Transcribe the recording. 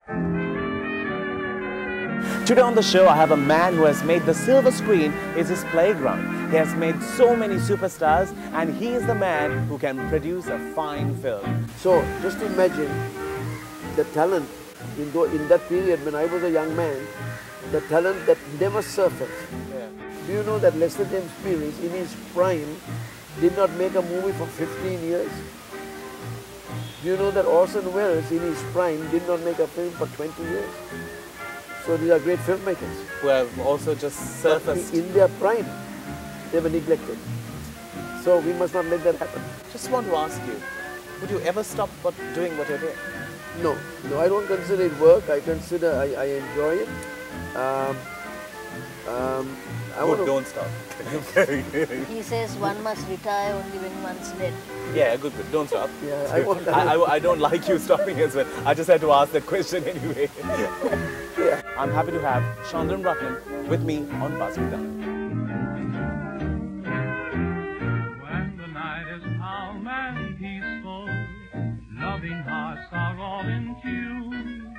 Today on the show, I have a man who has made the silver screen is his playground. He has made so many superstars, and he is the man who can produce a fine film. So just imagine the talent in that period when I was a young man, the talent that never surfaced. Yeah. Do you know that Lester James Peary in his prime did not make a movie for 15 years? Do you know that Orson Welles in his prime did not make a film for 20 years? So these are great filmmakers. Who have also just surfaced. But in their prime, they were neglected. So we must not let that happen. Just want to ask you, would you ever stop doing what you're doing? No, I don't consider it work. I consider I enjoy it. Don't stop. He says one must retire only when one's dead. Yeah, good. Don't stop. Yeah, I don't like you stopping as well. I just had to ask that question anyway. Yeah. I'm happy to have Chandran Ratnam with me on Buzz with Dan. When the night is calm and peaceful, loving hearts are all in tune.